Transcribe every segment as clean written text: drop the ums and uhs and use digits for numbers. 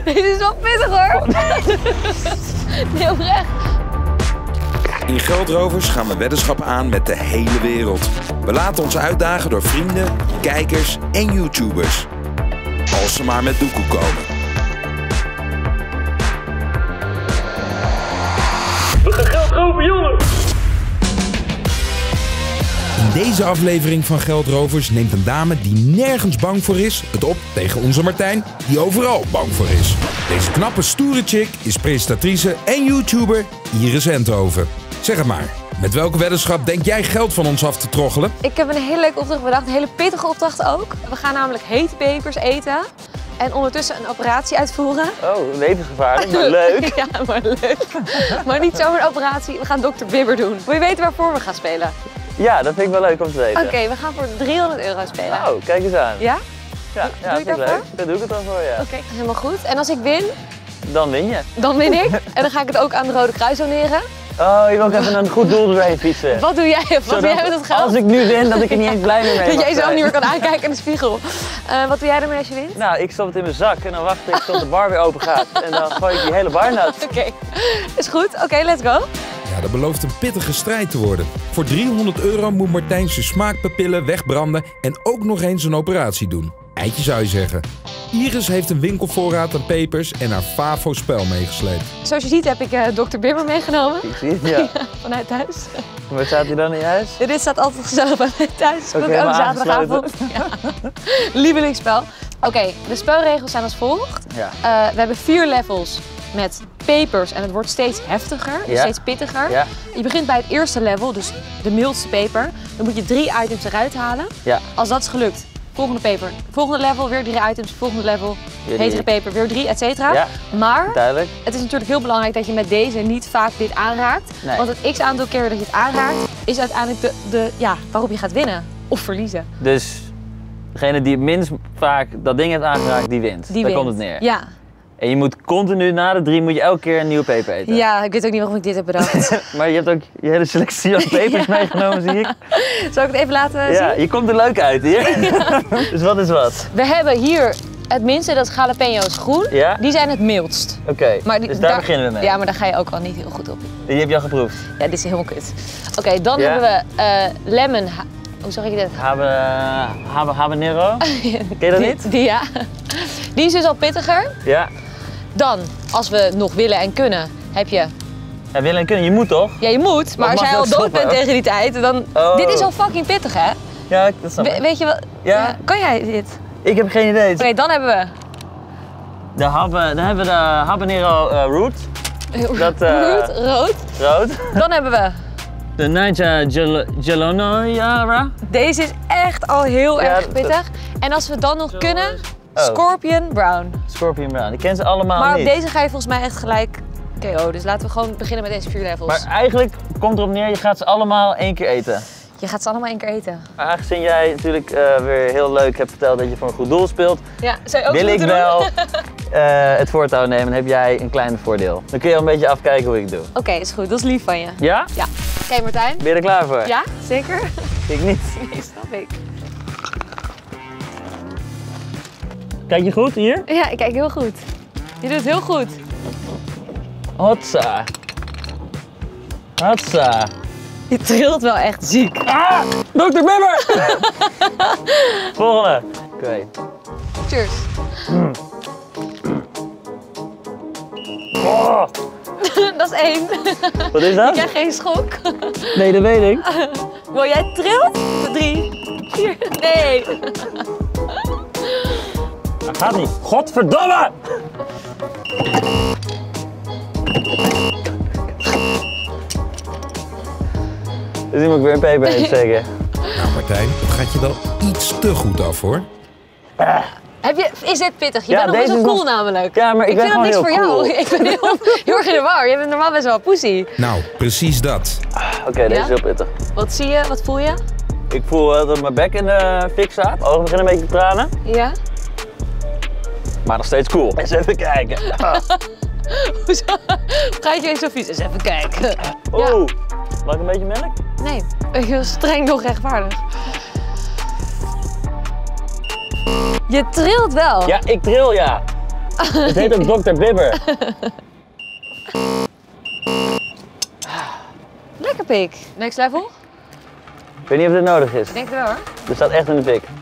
Deze is wel pittig hoor. Nee, oprecht. In Geldrovers gaan we weddenschappen aan met de hele wereld. We laten ons uitdagen door vrienden, kijkers en YouTubers. Als ze maar met doekoe komen. We gaan geld roven, jongen! In deze aflevering van Geldrovers neemt een dame die nergens bang voor is het op tegen onze Martijn, die overal bang voor is. Deze knappe, stoere chick is presentatrice en YouTuber Iris Enthoven. Zeg het maar, met welke weddenschap denk jij geld van ons af te troggelen? Ik heb een hele leuke opdracht bedacht, een hele pittige opdracht ook. We gaan namelijk hete pepers eten en ondertussen een operatie uitvoeren. Oh, levensgevaarlijk, maar leuk. Ja, maar leuk. Maar niet zomaar een operatie, we gaan Dr. Bibber doen. Wil je weten waarvoor we gaan spelen? Ja, dat vind ik wel leuk om te weten. Oké, we gaan voor €300 spelen. Oh, kijk eens aan. Ja? Ja, Doe dat je is daarvoor? leuk. Daar doe ik het dan voor, ja. Oké, helemaal goed. En als ik win, Dan win je. dan win ik. En dan ga ik het ook aan de Rode Kruis doneren. Oh, je wil ook even een goed doel doorheen fietsen. Wat doe jij? Wat doe jij met dat geld? Als ik nu win, dat ik er niet eens blij mee Dat mag jij jezelf zijn. niet meer kan aankijken in de spiegel. Wat doe jij ermee als je wint? Nou, ik stop het in mijn zak en dan wacht ik tot de bar weer open gaat. En dan gooi ik die hele bar nat. Oké, is goed. Oké, let's go. Ja, dat belooft een pittige strijd te worden. Voor €300 moet Martijn zijn smaakpapillen wegbranden en ook nog eens een operatie doen. Eitje zou je zeggen. Iris heeft een winkelvoorraad aan pepers en haar Favo-spel meegesleept. Zoals je ziet heb ik Dr. Bibber meegenomen. Ik zie het, ja. Vanuit thuis. Waar staat hij dan in je huis? Ja, dit staat altijd gezellig bij mij thuis. Oké, Ook elke maar zaterdagavond. Ja. Lievelingsspel. Oké, de spelregels zijn als volgt. Ja. We hebben 4 levels met pepers en het wordt steeds heftiger, dus Ja. steeds pittiger. Ja. Je begint bij het eerste level, dus de mildste peper. Dan moet je 3 items eruit halen. Ja. Als dat is gelukt, volgende peper. Volgende level, weer 3 items. Volgende level, Weer 3. hetere peper, weer 3, et cetera. Ja. Maar Duidelijk. het is natuurlijk heel belangrijk dat je met deze niet vaak dit aanraakt. Nee. Want het x-aantal keer dat je het aanraakt, is uiteindelijk waarop je gaat winnen of verliezen. Dus degene die het minst vaak dat ding heeft aangeraakt, die wint. Die Daar wint. komt het neer. Ja. En je moet continu na de 3 moet je elke keer een nieuwe peper eten. Ja, ik weet ook niet waarom ik dit heb bedacht. Maar je hebt ook je hele selectie aan pepers meegenomen, zie ik. Zal ik het even laten Ja, zien? je komt er leuk uit hier. Dus wat is wat? We hebben hier het minste, dat is jalapeno's groen. Ja? Die zijn het mildst. Oké, Maar dus daar beginnen we mee. Ja, maar daar ga je ook al niet heel goed op. Die heb je al geproefd. Ja, dit is helemaal kut. Oké, dan Ja? hebben we lemon. Hoe zeg ik dit? Habanero? Ken je dat niet? Ja. Die is dus al pittiger. Ja. Dan, als we nog willen en kunnen, heb je... Ja, willen en kunnen, je moet toch? Ja, je moet, maar Of als mag jij al je dood ook bent stoppen? tegen die tijd, dan... Oh. Dit is al fucking pittig, hè? Ja, dat snap ik. Weet je wat? Ja. Kan jij dit? Ik heb geen idee. Oké, dan hebben we... Dan hebben we de habanero root. Dat, rood. Rood. Dan hebben we... De Naija Gelonara. Deze is echt al heel Ja, erg dat- pittig. En als we dan nog kunnen, Oh. Scorpion Brown. Scorpion Brown. Ik ken ze allemaal Maar niet. op deze ga je volgens mij echt gelijk KO. Dus laten we gewoon beginnen met deze 4 levels. Maar eigenlijk komt erop neer, je gaat ze allemaal 1 keer eten. Je gaat ze allemaal 1 keer eten. Maar aangezien jij natuurlijk weer heel leuk hebt verteld dat je voor een goed doel speelt, Ja, zou je ook wil ik moeten wel doen? het voortouw nemen en heb jij een klein voordeel. Dan kun je al een beetje afkijken hoe ik het doe. Oké, is goed. Dat is lief van je. Ja? Ja. Oké, Martijn. Ben je er klaar voor? Ja, zeker? Ik niet. Nee, snap ik. Kijk je goed hier? Ja, ik kijk heel goed. Je doet het heel goed. Hotsa. Hotsa. Je trilt wel echt ziek. Ah! Dr. Bibber! Volgende. Oké. Cheers. Oh, Dat is 1. wat is Ik dat? krijg geen schok. Nee, dat weet ik. Wil jij trilt? 3, 4. Nee. Dat gaat niet. Godverdomme! Dus nu moet ik weer een peper eten, zeker. Nou Martijn, dat gaat je wel iets te goed af hoor. Is dit pittig? Je Ja, bent nog best deze wel is cool nog- namelijk. Ja, maar ik ben vind dat gewoon niks heel voor cool. jou. Ik ben heel erg in de war. Je bent normaal best wel een poesie. Nou, precies dat. Oké, deze Ja? is heel pittig. Wat zie je? Wat voel je? Ik voel dat mijn bek in de fik staat. Mijn ogen beginnen een beetje te tranen. Ja? Maar nog steeds cool. Eens even kijken. Hoezo? Ga je zo vies? Eens even kijken. Oeh. Mag ik een beetje melk? Nee, heel streng nog rechtvaardig. Je trilt wel. Ja, ik tril ja. Het heet ook Dr. Bibber. Lekker pik. Next level? Ik weet niet of dit nodig is. Ik denk het wel hoor. Er staat echt in de fik.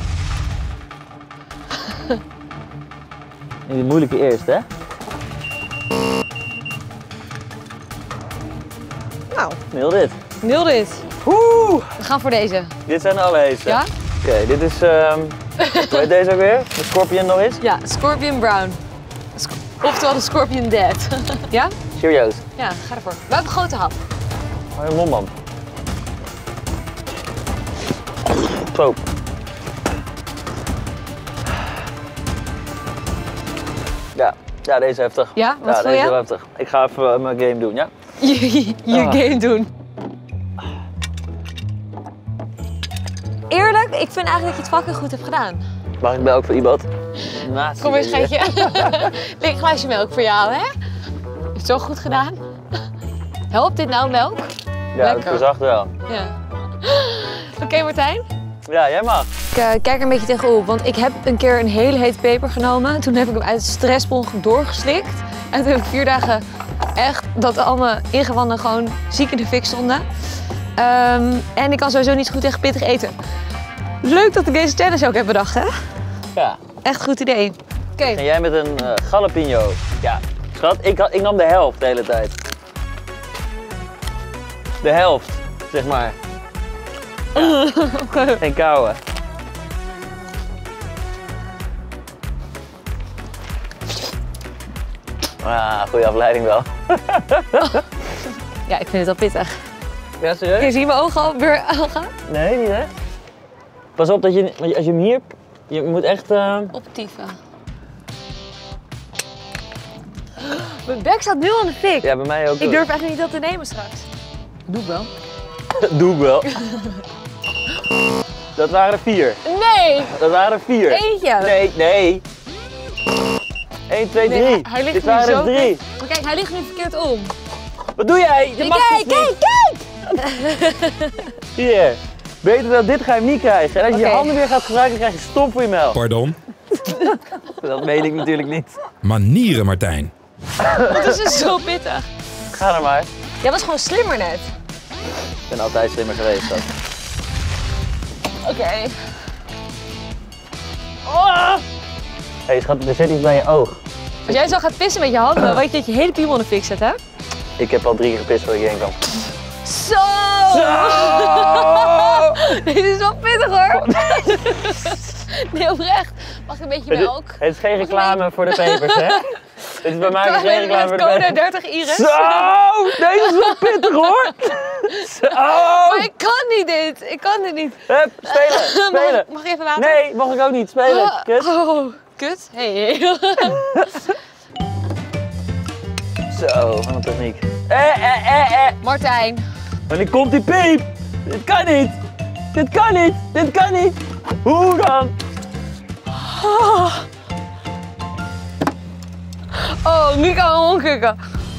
En die moeilijke eerst, hè? Nou, Heel dit. nul dit. Oeh! We gaan voor deze. Dit zijn alle heetste. Ja? Oké, dit is... hoe heet deze ook weer? De Scorpion nog eens? Ja, Scorpion Brown. Oftewel de Scorpion Dead. Ja? Cheerios. Ja, ga ervoor. We hebben een grote hap. Oh, een monband. Zo. Ja, deze is heftig. Ja, wat ja, voel deze is je? heel heftig. Ik ga even mijn game doen, ja? Je game doen. Eerlijk, ik vind eigenlijk dat je het fucking goed hebt gedaan. Mag ik melk voor iemand? Kom eens, schatje. Lig een glaasje melk voor jou, hè? Is het zo goed gedaan? Helpt dit nou melk? Ja, het Lekker. verzacht wel. Ja. Oké, Martijn? Ja, jij mag. Ik kijk er een beetje tegenop, want ik heb een keer een hele hete peper genomen. Toen heb ik hem uit het stressbol doorgeslikt. En toen heb ik 4 dagen echt dat al mijn ingewanden gewoon ziek in de fik stonden. En ik kan sowieso niet zo goed tegen pittig eten. Leuk dat ik deze challenge ook heb bedacht, hè? Ja. Echt een goed idee. Oké. En jij met een jalapeno. Ja. Schat, ik nam de helft de hele tijd. De helft, zeg maar. Ja. Geen kauwen. Ah, goede afleiding wel. Ja, ik vind het wel pittig. Ja, serieus? Kun je zien mijn ogen al weer gaan? Nee, niet hè? Pas op dat je, want als je hem hier, je moet echt... Optieven. Mijn bek staat nu aan de fik. Ja, bij mij ook. Ik durf echt niet dat te nemen straks. Doe ik wel. Doe ik wel. Dat waren er 4. Nee! Dat waren er 4. Eentje. Nee. 1, 2, 3. Nee, hij ligt Dit nu waren zo er 3. Maar kijk, hij ligt nu verkeerd om. Wat doe jij? Je mag Kijk, dit niet. kijk! Hier. Beter dan dit ga je hem niet krijgen. En als je je Oké. handen weer gaat gebruiken, krijg je stomp voor je mel. Pardon? Dat meen ik natuurlijk niet. Manieren, Martijn. Het is dus zo pittig. Ga dan maar. Jij was gewoon slimmer net. Ik ben altijd slimmer geweest. Dat. Oké. Hé schat, er zit iets bij je oog. Als jij zo gaat pissen met je handen, weet je dat je hele piemel in de fik zet, hè? Ik heb al 3 keer gepist voor ik heen kwam. Zo! Dit is wel pittig hoor. Nee, oprecht. Mag ik een beetje melk? Het is geen reclame voor de pepers, hè? Dit is bij mij geen reclame voor de Code pepers. 30 Iris. Zo! Deze is wel pittig hoor! Zo! Maar ik kan niet dit. Ik kan dit niet. Hup, spelen! Mag ik even water? Nee, mag ik ook niet. Spelen, kut. Oh, kut. Hey. Zo, van de techniek. Martijn. Wanneer komt die piep? Dit kan niet! Dit kan niet! Dit kan niet! Hoe dan? Oh, nu kan ik omkikken.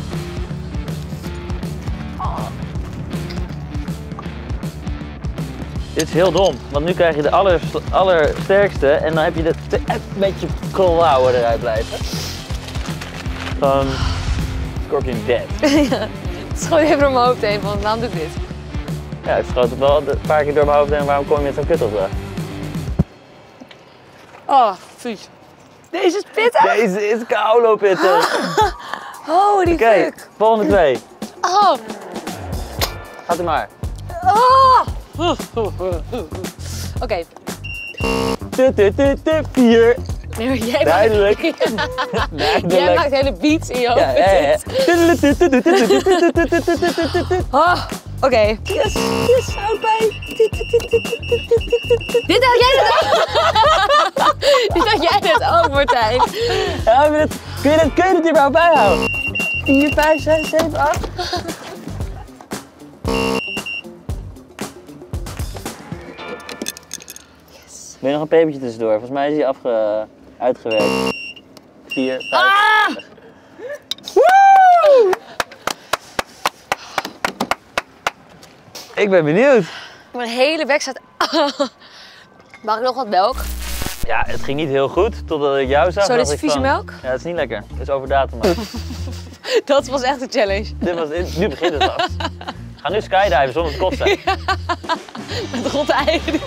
Dit is heel dom, want nu krijg je de allersterkste en dan heb je de met je klauwen eruit blijven. Gewoon Scorpion Dead. Het is gewoon even door mijn hoofd heen, want waarom doe ik dit? Ja, het schoot het wel een paar keer door mijn hoofd en waarom kom je met zo'n kut op? Oh, vies. Deze is pittig. Deze is kauwlo pittig. Holy Oké, fuck. volgende 2. Oh. Gaat u maar. Oh. Oké. 4. Nee, maar jij Duidelijk. Maakt, jij maakt hele beats in je hoofd. Ja. Oh, oké. Yes, houd bij. Dit had jij net ook. Dit had jij net ook, Martijn. Ja, kun je dit hier maar bijhouden? 4, 5, 6, 7, 8. Ben je nog een pepertje tussendoor? Volgens mij is hij uitgewerkt. 4, 5. Ah! Woe! Ik ben benieuwd. Mijn hele bek staat... Mag ik nog wat melk? Ja, het ging niet heel goed totdat ik jou zag. Zo, dit is vieze melk? Ja, het is niet lekker. Het is over datum. Dat was echt een challenge. Nu begint het pas. Ga nu skydiven zonder te kotsen. Ja. Met rotte eieren.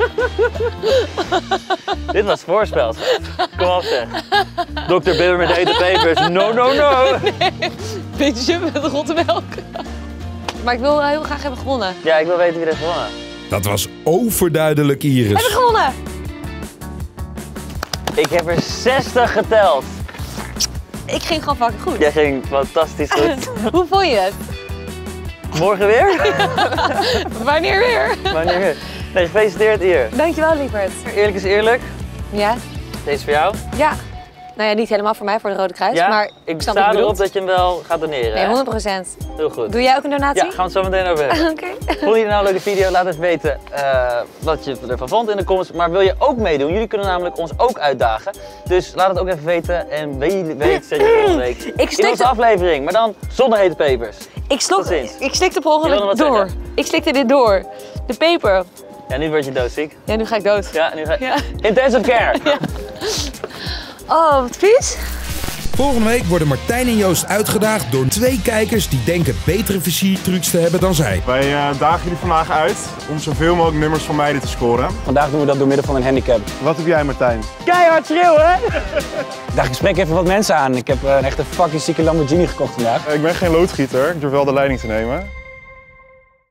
Dit was voorspel. Kom op zeg. Dr. Bibber met hete pepers. No, no, no. Nee, beetje met rotte melk. Maar ik wil heel graag hebben gewonnen. Ja, ik wil weten wie er heeft gewonnen. Dat was overduidelijk Iris. Heb ik gewonnen? Ik heb er 60 geteld. Ik ging gewoon fucking goed. Jij ging fantastisch goed. Hoe vond je het? Morgen weer? Wanneer weer? Wanneer weer? Nee, gefeliciteerd hier. Dankjewel, lieverd. Eerlijk is eerlijk. Ja? Deze is voor jou. Ja. Nou ja, niet helemaal voor mij, voor de Rode Kruis, Ja, maar ik snap sta wat je erop bedoelt. dat je hem wel gaat doneren. Nee, hè? 100%. Heel goed. Doe jij ook een donatie? Ja, gaan we het zo meteen over hebben. Oké. Vond je nou een leuke video? Laat even weten wat je ervan vond in de comments. Maar wil je ook meedoen? Jullie kunnen namelijk ons ook uitdagen. Dus laat het ook even weten. En wie weet zet je volgende week in onze aflevering. Maar dan zonder hete pepers. Ik slikte per Je wilde ongeluk wat door. zeggen? Ik slikte dit door. De peper. Ja, nu word je doodziek. Ja, nu ga ik dood. Ja, nu ga je... Ja. Intensive care! Ja. Oh, wat vies. Volgende week worden Martijn en Joost uitgedaagd door 2 kijkers die denken betere versiertrucs te hebben dan zij. Wij dagen jullie vandaag uit om zoveel mogelijk nummers van meiden te scoren. Vandaag doen we dat door middel van een handicap. Wat heb jij, Martijn? Keihard schreeuwen, hè? Ik dacht, ik spreek even wat mensen aan. Ik heb echt een fucking zieke Lamborghini gekocht vandaag. Ik ben geen loodgieter, ik durf wel de leiding te nemen.